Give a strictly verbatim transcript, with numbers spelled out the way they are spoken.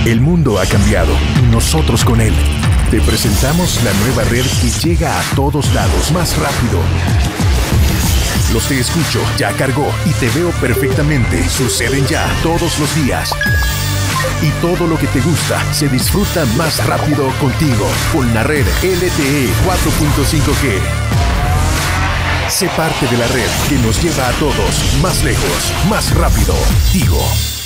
El mundo ha cambiado y nosotros con él. Te presentamos la nueva red que llega a todos lados más rápido. Los Te Escucho ya cargó y Te Veo Perfectamente suceden ya todos los días. Y todo lo que te gusta se disfruta más rápido contigo con la red L T E cuatro punto cinco G. Sé parte de la red que nos lleva a todos más lejos, más rápido. Tigo.